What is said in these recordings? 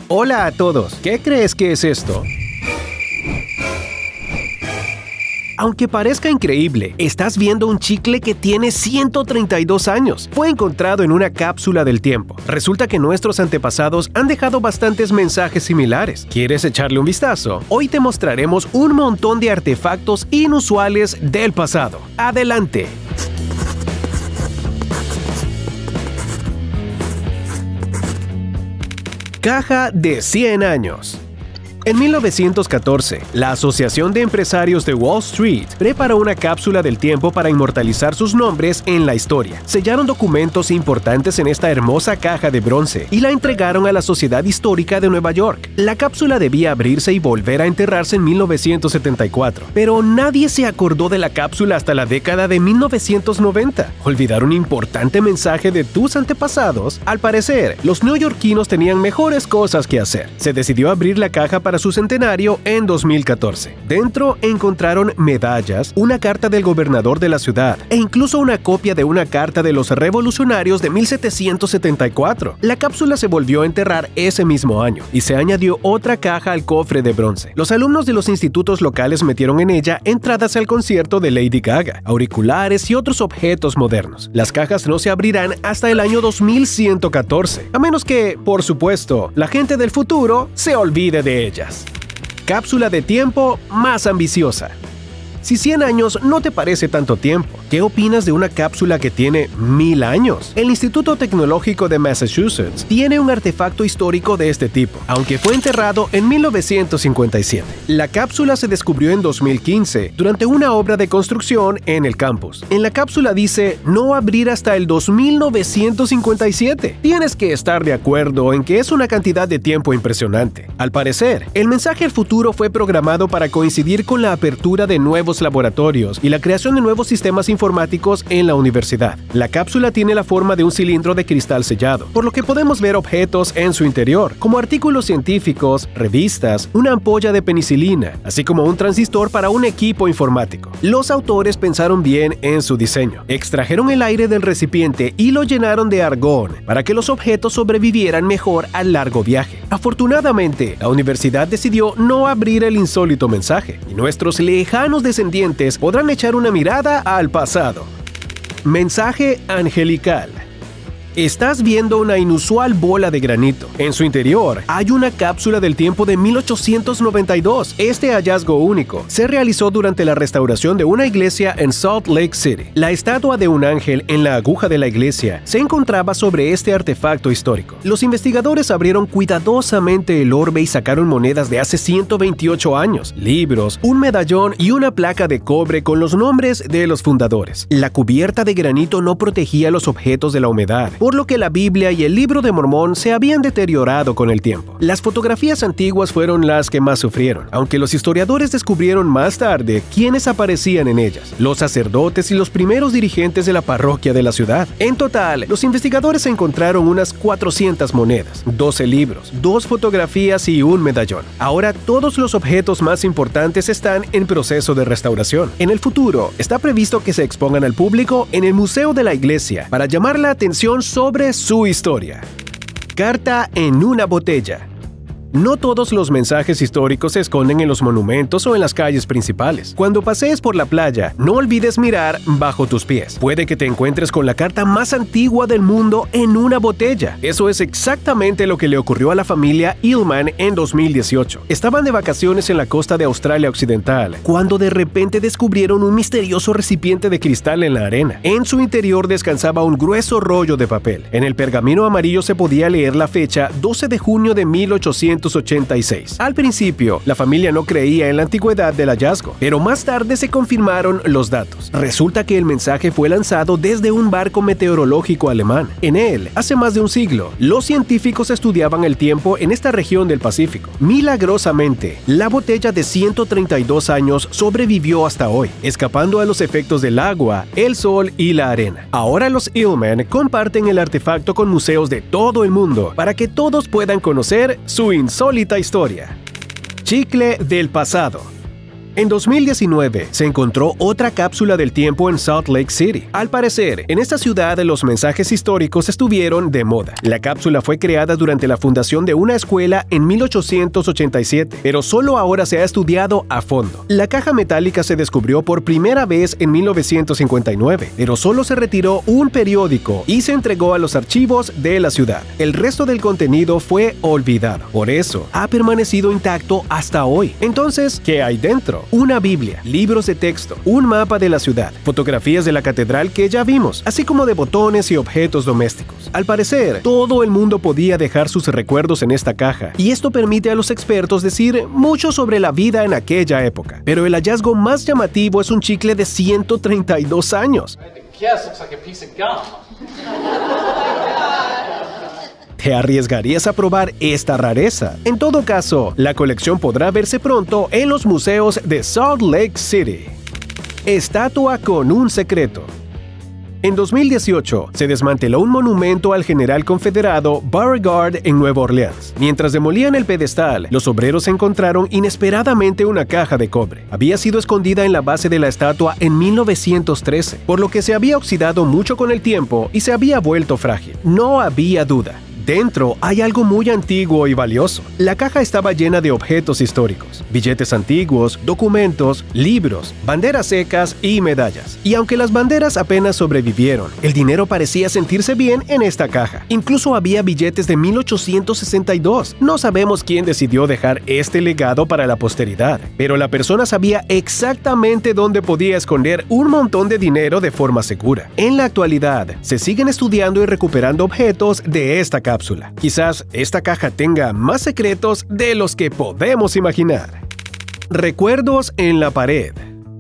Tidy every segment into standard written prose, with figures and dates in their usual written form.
Hola a todos, ¿qué crees que es esto? Aunque parezca increíble, estás viendo un chicle que tiene 132 años. Fue encontrado en una cápsula del tiempo. Resulta que nuestros antepasados han dejado bastantes mensajes similares. ¿Quieres echarle un vistazo? Hoy te mostraremos un montón de artefactos inusuales del pasado. ¡Adelante! Caja de 100 años. En 1914, la Asociación de Empresarios de Wall Street preparó una cápsula del tiempo para inmortalizar sus nombres en la historia. Sellaron documentos importantes en esta hermosa caja de bronce y la entregaron a la Sociedad Histórica de Nueva York. La cápsula debía abrirse y volver a enterrarse en 1974, pero nadie se acordó de la cápsula hasta la década de 1990. ¿Olvidar un importante mensaje de tus antepasados? Al parecer, los neoyorquinos tenían mejores cosas que hacer. Se decidió abrir la caja para su centenario en 2014. Dentro encontraron medallas, una carta del gobernador de la ciudad e incluso una copia de una carta de los revolucionarios de 1774. La cápsula se volvió a enterrar ese mismo año y se añadió otra caja al cofre de bronce. Los alumnos de los institutos locales metieron en ella entradas al concierto de Lady Gaga, auriculares y otros objetos modernos. Las cajas no se abrirán hasta el año 2114, a menos que, por supuesto, la gente del futuro se olvide de ella. Cápsula de tiempo más ambiciosa. Si 100 años no te parece tanto tiempo, ¿qué opinas de una cápsula que tiene 1000 años? El Instituto Tecnológico de Massachusetts tiene un artefacto histórico de este tipo, aunque fue enterrado en 1957. La cápsula se descubrió en 2015 durante una obra de construcción en el campus. En la cápsula dice no abrir hasta el 2957. Tienes que estar de acuerdo en que es una cantidad de tiempo impresionante. Al parecer, el mensaje al futuro fue programado para coincidir con la apertura de nuevos laboratorios y la creación de nuevos sistemas informáticos en la universidad. La cápsula tiene la forma de un cilindro de cristal sellado, por lo que podemos ver objetos en su interior, como artículos científicos, revistas, una ampolla de penicilina, así como un transistor para un equipo informático. Los autores pensaron bien en su diseño. Extrajeron el aire del recipiente y lo llenaron de argón para que los objetos sobrevivieran mejor al largo viaje. Afortunadamente, la universidad decidió no abrir el insólito mensaje, y nuestros lejanos descendientes podrán echar una mirada al pasado. Mensaje angelical. Estás viendo una inusual bola de granito. En su interior hay una cápsula del tiempo de 1892. Este hallazgo único se realizó durante la restauración de una iglesia en Salt Lake City. La estatua de un ángel en la aguja de la iglesia se encontraba sobre este artefacto histórico. Los investigadores abrieron cuidadosamente el orbe y sacaron monedas de hace 128 años, libros, un medallón y una placa de cobre con los nombres de los fundadores. La cubierta de granito no protegía los objetos de la humedad, por lo que la Biblia y el Libro de Mormón se habían deteriorado con el tiempo. Las fotografías antiguas fueron las que más sufrieron, aunque los historiadores descubrieron más tarde quiénes aparecían en ellas: los sacerdotes y los primeros dirigentes de la parroquia de la ciudad. En total, los investigadores encontraron unas 400 monedas, 12 libros, 2 fotografías y un medallón. Ahora todos los objetos más importantes están en proceso de restauración. En el futuro, está previsto que se expongan al público en el Museo de la Iglesia para llamar la atención sobre su historia. Carta en una botella. No todos los mensajes históricos se esconden en los monumentos o en las calles principales. Cuando pasees por la playa, no olvides mirar bajo tus pies. Puede que te encuentres con la carta más antigua del mundo en una botella. Eso es exactamente lo que le ocurrió a la familia Illman en 2018. Estaban de vacaciones en la costa de Australia Occidental, cuando de repente descubrieron un misterioso recipiente de cristal en la arena. En su interior descansaba un grueso rollo de papel. En el pergamino amarillo se podía leer la fecha 12 de junio de 1886. Al principio, la familia no creía en la antigüedad del hallazgo, pero más tarde se confirmaron los datos. Resulta que el mensaje fue lanzado desde un barco meteorológico alemán. En él, hace más de un siglo, los científicos estudiaban el tiempo en esta región del Pacífico. Milagrosamente, la botella de 132 años sobrevivió hasta hoy, escapando a los efectos del agua, el sol y la arena. Ahora los Illman comparten el artefacto con museos de todo el mundo para que todos puedan conocer su insólita historia. Chicle del pasado. En 2019, se encontró otra cápsula del tiempo en Salt Lake City. Al parecer, en esta ciudad los mensajes históricos estuvieron de moda. La cápsula fue creada durante la fundación de una escuela en 1887, pero solo ahora se ha estudiado a fondo. La caja metálica se descubrió por primera vez en 1959, pero solo se retiró un periódico y se entregó a los archivos de la ciudad. El resto del contenido fue olvidado. Por eso, ha permanecido intacto hasta hoy. Entonces, ¿qué hay dentro? Una Biblia, libros de texto, un mapa de la ciudad, fotografías de la catedral que ya vimos, así como de botones y objetos domésticos. Al parecer, todo el mundo podía dejar sus recuerdos en esta caja, y esto permite a los expertos decir mucho sobre la vida en aquella época. Pero el hallazgo más llamativo es un chicle de 132 años. ¿Te arriesgarías a probar esta rareza? En todo caso, la colección podrá verse pronto en los museos de Salt Lake City. Estatua con un secreto. En 2018, se desmanteló un monumento al general confederado Beauregard en Nueva Orleans. Mientras demolían el pedestal, los obreros encontraron inesperadamente una caja de cobre. Había sido escondida en la base de la estatua en 1913, por lo que se había oxidado mucho con el tiempo y se había vuelto frágil. No había duda. Dentro hay algo muy antiguo y valioso. La caja estaba llena de objetos históricos, billetes antiguos, documentos, libros, banderas secas y medallas. Y aunque las banderas apenas sobrevivieron, el dinero parecía sentirse bien en esta caja. Incluso había billetes de 1862. No sabemos quién decidió dejar este legado para la posteridad, pero la persona sabía exactamente dónde podía esconder un montón de dinero de forma segura. En la actualidad, se siguen estudiando y recuperando objetos de esta cápsula. Quizás esta caja tenga más secretos de los que podemos imaginar. Recuerdos en la pared.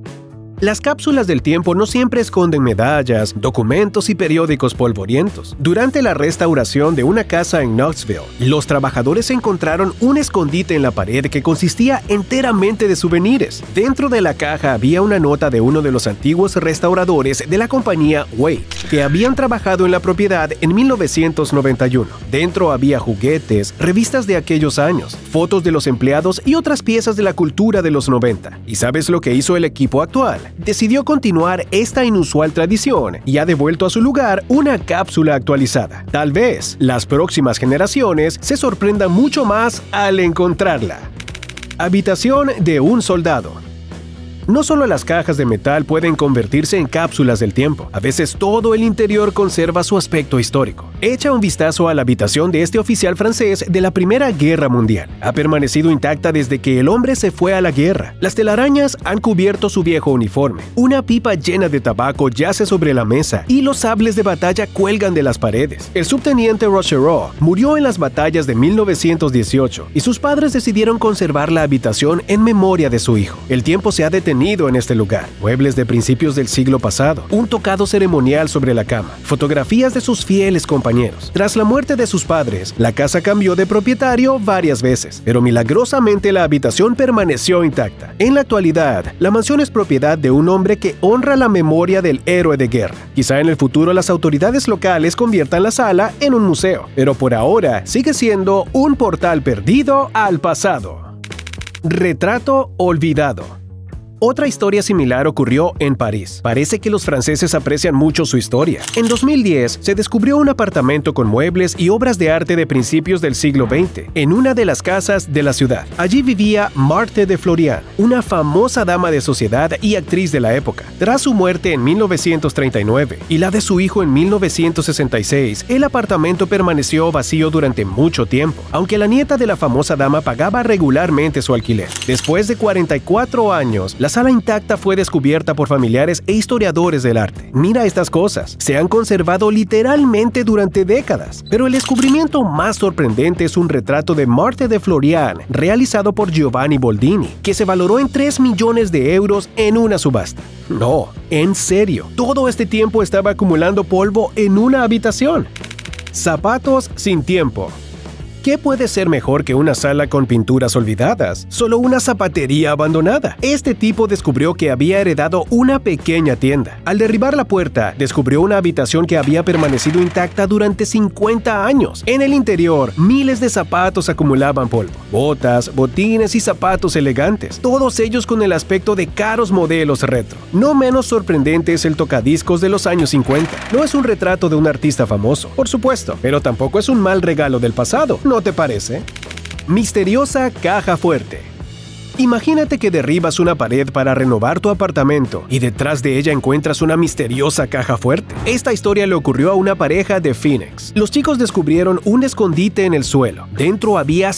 Las cápsulas del tiempo no siempre esconden medallas, documentos y periódicos polvorientos. Durante la restauración de una casa en Knoxville, los trabajadores encontraron un escondite en la pared que consistía enteramente de souvenirs. Dentro de la caja había una nota de uno de los antiguos restauradores de la compañía Wade, que habían trabajado en la propiedad en 1991. Dentro había juguetes, revistas de aquellos años, fotos de los empleados y otras piezas de la cultura de los 90. ¿Y sabes lo que hizo el equipo actual? Decidió continuar esta inusual tradición y ha devuelto a su lugar una cápsula actualizada. Tal vez las próximas generaciones se sorprendan mucho más al encontrarla. Habitación de un soldado. No solo las cajas de metal pueden convertirse en cápsulas del tiempo, a veces todo el interior conserva su aspecto histórico. Echa un vistazo a la habitación de este oficial francés de la Primera Guerra Mundial. Ha permanecido intacta desde que el hombre se fue a la guerra. Las telarañas han cubierto su viejo uniforme. Una pipa llena de tabaco yace sobre la mesa y los sables de batalla cuelgan de las paredes. El subteniente Rochereau murió en las batallas de 1918 y sus padres decidieron conservar la habitación en memoria de su hijo. El tiempo se ha detenido en este lugar, muebles de principios del siglo pasado, un tocado ceremonial sobre la cama, fotografías de sus fieles compañeros. Tras la muerte de sus padres, la casa cambió de propietario varias veces, pero milagrosamente la habitación permaneció intacta. En la actualidad, la mansión es propiedad de un hombre que honra la memoria del héroe de guerra. Quizá en el futuro las autoridades locales conviertan la sala en un museo, pero por ahora sigue siendo un portal perdido al pasado. Retrato olvidado. Otra historia similar ocurrió en París. Parece que los franceses aprecian mucho su historia. En 2010, se descubrió un apartamento con muebles y obras de arte de principios del siglo XX en una de las casas de la ciudad. Allí vivía Marthe de Florian, una famosa dama de sociedad y actriz de la época. Tras su muerte en 1939 y la de su hijo en 1966, el apartamento permaneció vacío durante mucho tiempo, aunque la nieta de la famosa dama pagaba regularmente su alquiler. Después de 44 años, la sala intacta fue descubierta por familiares e historiadores del arte. Mira estas cosas, se han conservado literalmente durante décadas. Pero el descubrimiento más sorprendente es un retrato de Marthe de Florian, realizado por Giovanni Boldini, que se valoró en 3 millones de euros en una subasta. No, en serio, todo este tiempo estaba acumulando polvo en una habitación. Zapatos sin tiempo. ¿Qué puede ser mejor que una sala con pinturas olvidadas? Solo una zapatería abandonada. Este tipo descubrió que había heredado una pequeña tienda. Al derribar la puerta, descubrió una habitación que había permanecido intacta durante 50 años. En el interior, miles de zapatos acumulaban polvo. Botas, botines y zapatos elegantes. Todos ellos con el aspecto de caros modelos retro. No menos sorprendente es el tocadiscos de los años 50. No es un retrato de un artista famoso, por supuesto, pero tampoco es un mal regalo del pasado, ¿no te parece? Misteriosa caja fuerte. Imagínate que derribas una pared para renovar tu apartamento y detrás de ella encuentras una misteriosa caja fuerte. Esta historia le ocurrió a una pareja de Phoenix. Los chicos descubrieron un escondite en el suelo. Dentro había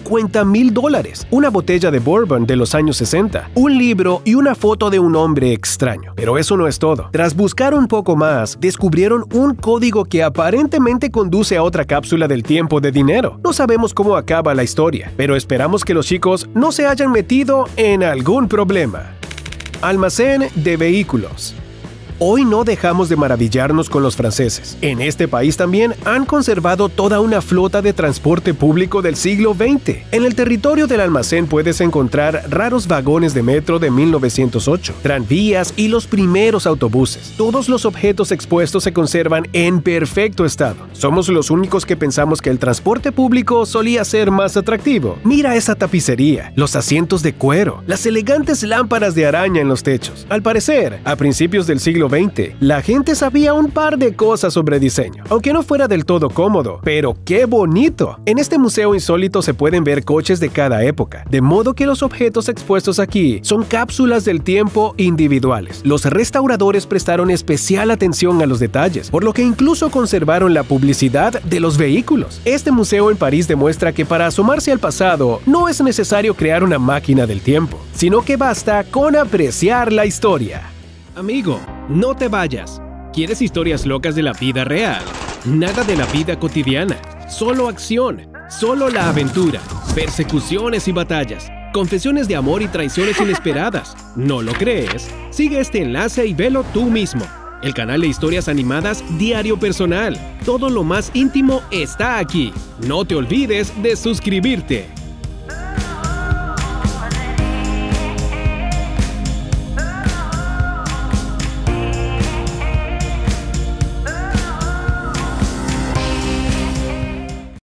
$50,000, una botella de bourbon de los años 60, un libro y una foto de un hombre extraño. Pero eso no es todo. Tras buscar un poco más, descubrieron un código que aparentemente conduce a otra cápsula del tiempo de dinero. No sabemos cómo acaba la historia, pero esperamos que los chicos no se hayan metido en algún problema. Almacén de vehículos. Hoy no dejamos de maravillarnos con los franceses. En este país también han conservado toda una flota de transporte público del siglo XX. En el territorio del almacén puedes encontrar raros vagones de metro de 1908, tranvías y los primeros autobuses. Todos los objetos expuestos se conservan en perfecto estado. Somos los únicos que pensamos que el transporte público solía ser más atractivo. Mira esa tapicería, los asientos de cuero, las elegantes lámparas de araña en los techos. Al parecer, a principios del siglo XX, la gente sabía un par de cosas sobre diseño, aunque no fuera del todo cómodo. Pero ¡qué bonito! En este museo insólito se pueden ver coches de cada época, de modo que los objetos expuestos aquí son cápsulas del tiempo individuales. Los restauradores prestaron especial atención a los detalles, por lo que incluso conservaron la publicidad de los vehículos. Este museo en París demuestra que para asomarse al pasado no es necesario crear una máquina del tiempo, sino que basta con apreciar la historia. Amigo, no te vayas. ¿Quieres historias locas de la vida real? Nada de la vida cotidiana. Solo acción. Solo la aventura. Persecuciones y batallas. Confesiones de amor y traiciones inesperadas. ¿No lo crees? Sigue este enlace y velo tú mismo. El canal de historias animadas Diario Personal. Todo lo más íntimo está aquí. No te olvides de suscribirte.